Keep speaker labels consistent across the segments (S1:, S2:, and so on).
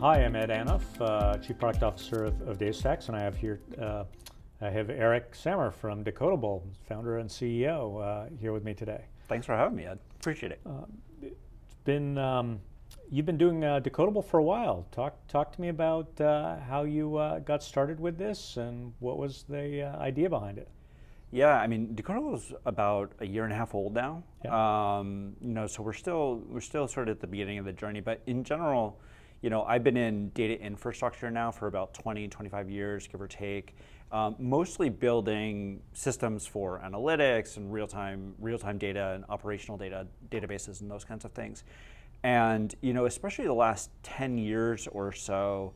S1: Hi, I'm Ed Anoff, Chief Product Officer of DataStax, and I have here I have Eric Sammer from Decodable, founder and CEO, here with me today.
S2: Thanks for having me, Ed. Appreciate it.
S1: It's been you've been doing Decodable for a while. Talk to me about how you got started with this and what was the idea behind it.
S2: Yeah, I mean, Decodable is about a year and a half old now.
S1: Yeah.
S2: So we're still sort of at the beginning of the journey. But in general, I've been in data infrastructure now for about 20, 25 years, give or take. Mostly building systems for analytics and real-time data and operational data, databases and those kinds of things. And especially the last 10 years or so,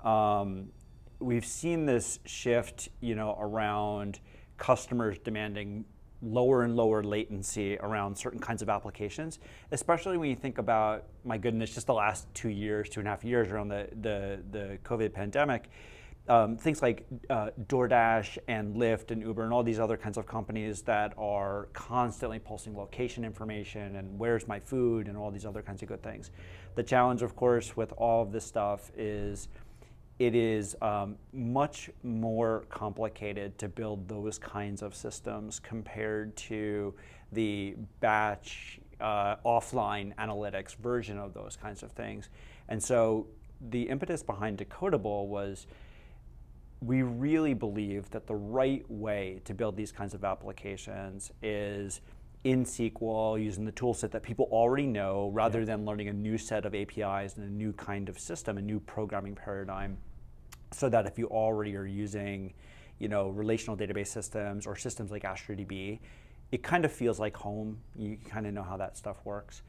S2: we've seen this shift, around customers demanding lower and lower latency around certain kinds of applications, especially when you think about, my goodness, just the last 2 years, 2.5 years around the COVID pandemic. Things like DoorDash and Lyft and Uber and all these other kinds of companies that are constantly pulsing location information and where's my food and all these other kinds of good things. The challenge, of course, with all of this stuff is it is much more complicated to build those kinds of systems compared to the batch offline analytics version of those kinds of things. And so the impetus behind Decodable was we really believe that the right way to build these kinds of applications is in SQL, using the tool set that people already know, rather than learning a new set of APIs and a new kind of system, a new programming paradigm. So that if you already are using, relational database systems or systems like AstroDB, it kind of feels like home. You kind of know how that stuff works.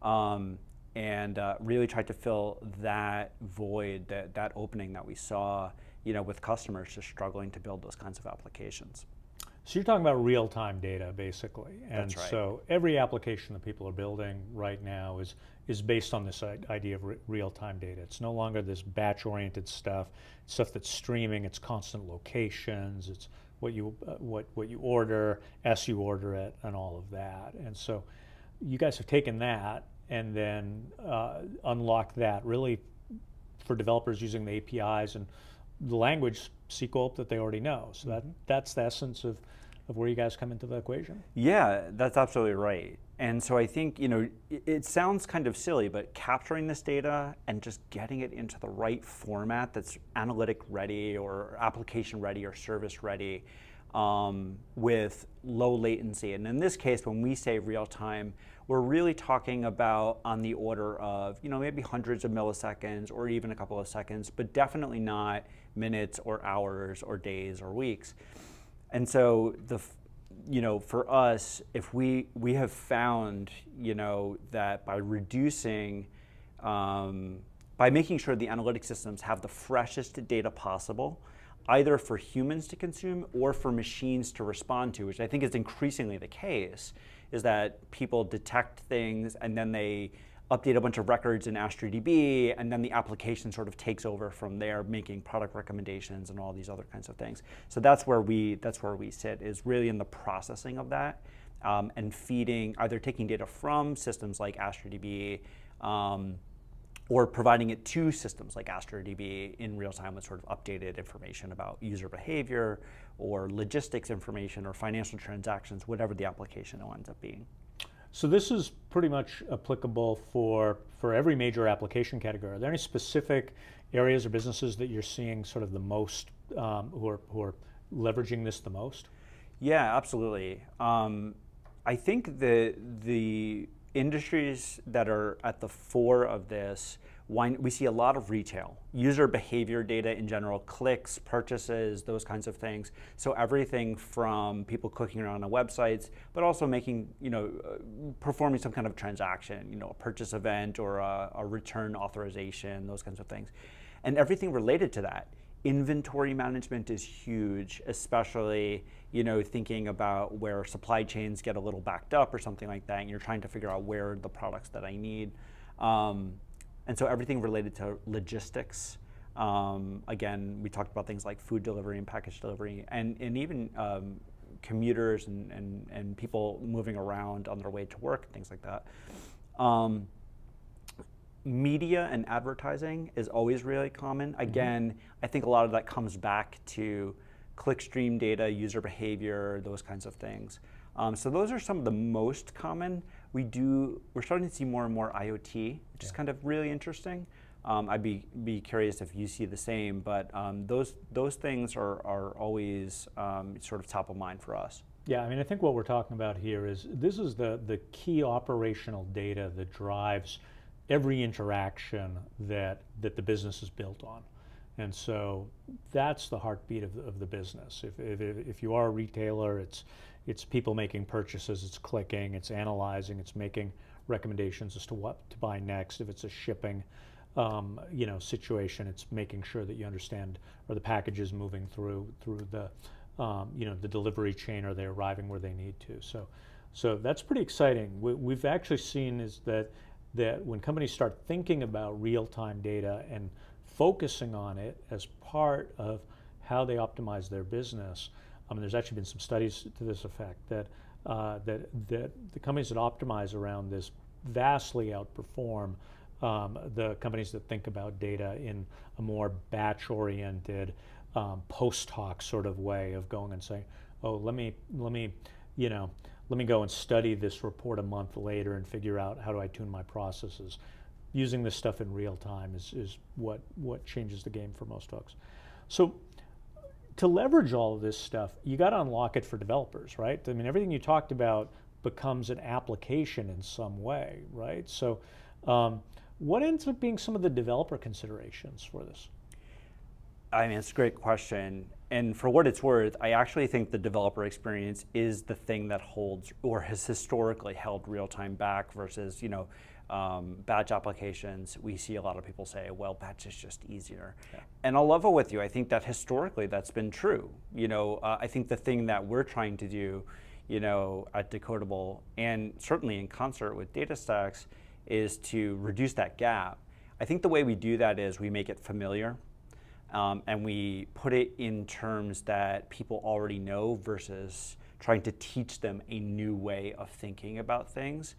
S2: And really tried to fill that void, that opening that we saw, with customers just struggling to build those kinds of applications.
S1: So you're talking about real-time data, basically. And
S2: That's right.
S1: so every application that people are building right now is based on this idea of real-time data. It's no longer this batch-oriented stuff that's streaming. It's constant locations. It's what you order, as you order it, and all of that. And so you guys have taken that and then unlocked that really for developers using the APIs and the language SQL that they already know. So that's the essence of where you guys come into the equation?
S2: Yeah, that's absolutely right. And so I think, it sounds kind of silly, but capturing this data and just getting it into the right format that's analytic ready or application ready or service ready with low latency. And in this case, when we say real time, we're really talking about on the order of, maybe hundreds of milliseconds or even a couple of seconds, but definitely not minutes or hours or days or weeks. And so for us, if we have found, that by reducing, by making sure the analytic systems have the freshest data possible, either for humans to consume or for machines to respond to, which I think is increasingly the case, is that people detect things and then they update a bunch of records in AstroDB, and then the application sort of takes over from there, making product recommendations and all these other kinds of things. So that's where we sit, is really in the processing of that, and feeding, either taking data from systems like AstroDB, or providing it to systems like AstroDB in real time with sort of updated information about user behavior or logistics information or financial transactions, whatever the application ends up being.
S1: So this is pretty much applicable for every major application category. Are there any specific areas or businesses that you're seeing sort of the most, who are leveraging this the most?
S2: Yeah, absolutely. I think the industries that are at the fore of this, we see a lot of retail, user behavior data in general, clicks, purchases, those kinds of things. So everything from people clicking around on websites, but also making, performing some kind of transaction, a purchase event or a return authorization, those kinds of things. And everything related to that. Inventory management is huge, especially thinking about where supply chains get a little backed up or something like that, and you're trying to figure out where are the products that I need. And so everything related to logistics. Again, we talked about things like food delivery and package delivery, and even commuters and people moving around on their way to work, things like that. media and advertising is always really common. Again, I think a lot of that comes back to clickstream data, user behavior, those kinds of things. So those are some of the most common. We're starting to see more and more IoT, which is kind of really interesting. I'd be curious if you see the same, but those things are always sort of top of mind for us.
S1: Yeah, I mean, I think what we're talking about here is this is the key operational data that drives every interaction that the business is built on. And so that's the heartbeat of the business. If you are a retailer, it's people making purchases, it's clicking, it's analyzing, it's making recommendations as to what to buy next. If it's a shipping situation, it's making sure that you understand, are the packages moving through the the delivery chain, are they arriving where they need to? So that's pretty exciting. We've actually seen is that when companies start thinking about real-time data and focusing on it as part of how they optimize their business, there's actually been some studies to this effect that the companies that optimize around this vastly outperform the companies that think about data in a more batch-oriented, post hoc sort of way of going and saying, oh, let me go and study this report a month later and figure out how do I tune my processes. Using this stuff in real time is what changes the game for most folks. So to leverage all of this stuff, you got to unlock it for developers, right? I mean, everything you talked about becomes an application in some way, right? So what ends up being some of the developer considerations for this?
S2: I mean, it's a great question. And for what it's worth, I actually think the developer experience is the thing that holds or has historically held real-time back versus, batch applications. We see a lot of people say, well, batch is just easier. Yeah. And I'll level with you. I think that historically that's been true. I think the thing that we're trying to do, at Decodable, and certainly in concert with DataStax, is to reduce that gap. I think the way we do that is we make it familiar. And we put it in terms that people already know versus trying to teach them a new way of thinking about things.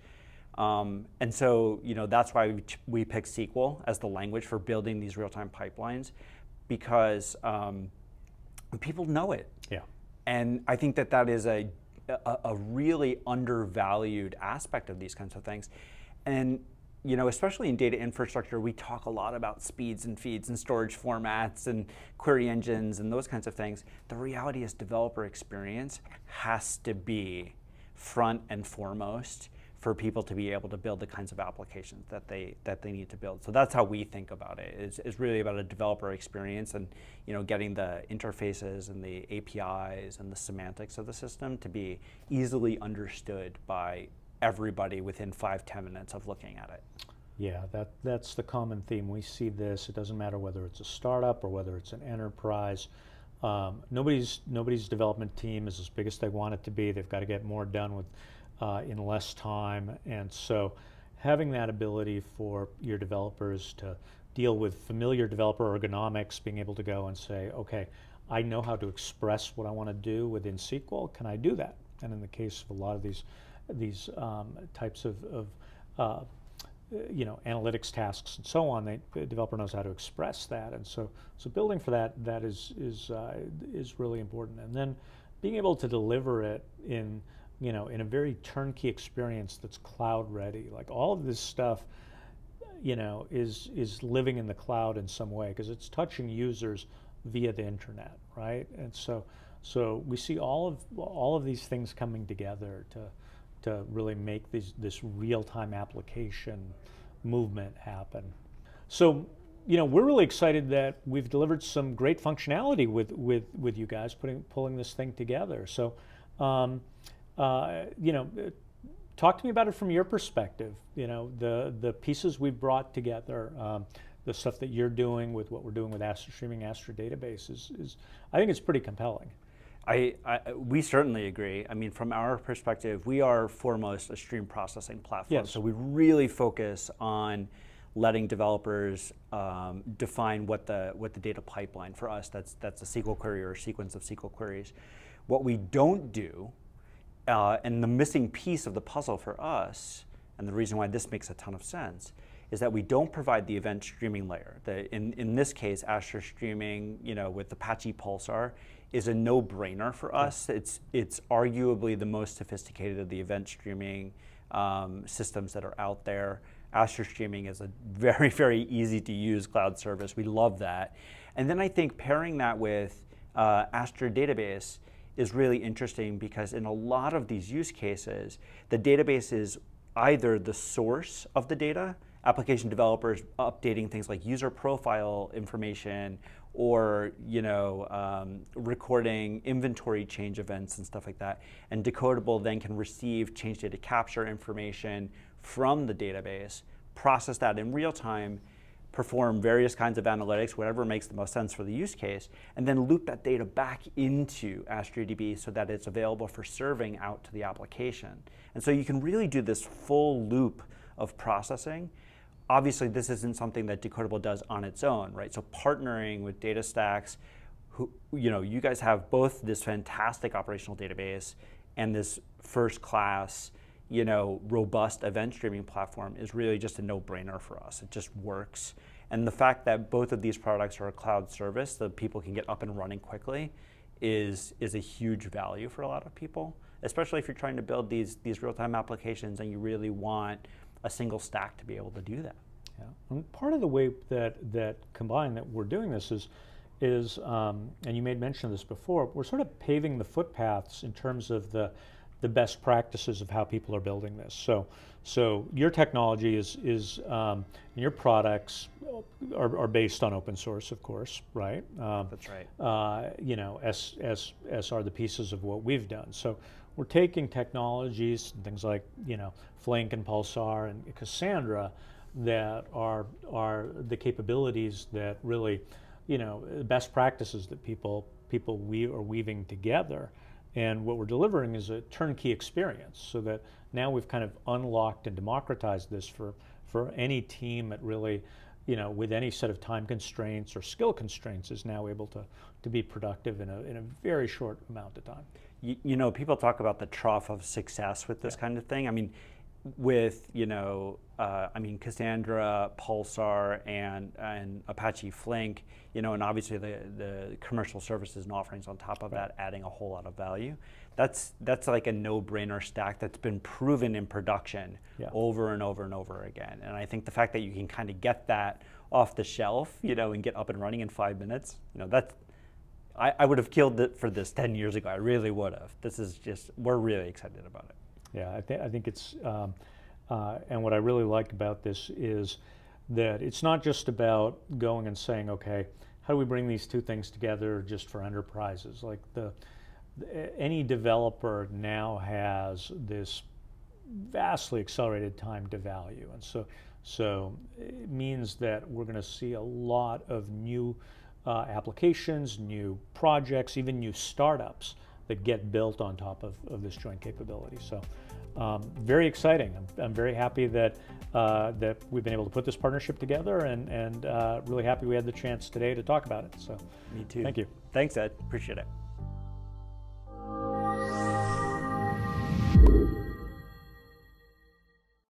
S2: And so, that's why we pick SQL as the language for building these real-time pipelines, because people know it.
S1: Yeah.
S2: And I think that is a really undervalued aspect of these kinds of things. And especially in data infrastructure, we talk a lot about speeds and feeds and storage formats and query engines and those kinds of things. The reality is developer experience has to be front and foremost for people to be able to build the kinds of applications that they need to build. So that's how we think about it. It's really about a developer experience and getting the interfaces and the APIs and the semantics of the system to be easily understood by everybody within 5-10 minutes of looking at it.
S1: Yeah, that's the common theme. We see this. It doesn't matter whether it's a startup or whether it's an enterprise. Nobody's development team is as big as they want it to be. They've got to get more done with in less time, and so having that ability for your developers to deal with familiar developer ergonomics, being able to go and say, okay, I know how to express what I want to do within SQL. Can I do that? And in the case of a lot of these types of analytics tasks and so on, the developer knows how to express that, and so building for that is really important. And then being able to deliver it in a very turnkey experience that's cloud ready. Like all of this stuff, is living in the cloud in some way because it's touching users via the internet, right? And so we see all of these things coming together to really make this real-time application movement happen. So, we're really excited that we've delivered some great functionality with you guys pulling this thing together. So, talk to me about it from your perspective. The pieces we've brought together, the stuff that you're doing with what we're doing with Astra Streaming, Astra Database is I think it's pretty compelling.
S2: We certainly agree. I mean, from our perspective, we are foremost a stream processing platform.
S1: Yes.
S2: So we really focus on letting developers define what the data pipeline for us. That's a SQL query or a sequence of SQL queries. What we don't do, and the missing piece of the puzzle for us, and the reason why this makes a ton of sense, is that we don't provide the event streaming layer. In this case, Azure Streaming, with Apache Pulsar, is a no-brainer for us. It's arguably the most sophisticated of the event streaming systems that are out there. Azure Streaming is a very, very easy to use cloud service. We love that. And then I think pairing that with Azure Database is really interesting, because in a lot of these use cases, the database is either the source of the data, application developers updating things like user profile information, or recording inventory change events and stuff like that. And Decodable then can receive change data capture information from the database, process that in real time, perform various kinds of analytics, whatever makes the most sense for the use case, and then loop that data back into Azure DB so that it's available for serving out to the application. And so you can really do this full loop of processing. Obviously, this isn't something that Decodable does on its own, right? So partnering with DataStax, who, you guys have both this fantastic operational database and this first-class, robust event streaming platform is really just a no-brainer for us. It just works. And the fact that both of these products are a cloud service that people can get up and running quickly is a huge value for a lot of people, especially if you're trying to build these real-time applications and you really want a single stack to be able to do that.
S1: Yeah. And part of the way that combined that we're doing this is and you made mention of this before, we're sort of paving the footpaths in terms of the best practices of how people are building this. So your technology is and your products are based on open source, of course, right?
S2: That's right.
S1: As are the pieces of what we've done. So we're taking technologies, things like Flink and Pulsar and Cassandra, that are the capabilities that really, best practices that people are weaving together. And what we're delivering is a turnkey experience, so that now we've kind of unlocked and democratized this for any team that really, with any set of time constraints or skill constraints, is now able to be productive in a very short amount of time.
S2: People talk about the trough of success with this kind of thing. I mean, with Cassandra, Pulsar, and Apache Flink, and obviously the commercial services and offerings on top of that, adding a whole lot of value. That's like a no-brainer stack that's been proven in production over and over and over again. And I think the fact that you can kind of get that off the shelf, and get up and running in 5 minutes, I would have killed it for this 10 years ago. I really would have. We're really excited about it.
S1: Yeah, I think it's, and what I really like about this is that it's not just about going and saying, okay, how do we bring these two things together just for enterprises? Like any developer now has this vastly accelerated time to value, and so it means that we're going to see a lot of new applications, new projects, even new startups that get built on top of this joint capability. So very exciting. I'm very happy that we've been able to put this partnership together, and really happy we had the chance today to talk about it. So
S2: me too.
S1: Thank you.
S2: Thanks, Ed. Appreciate it.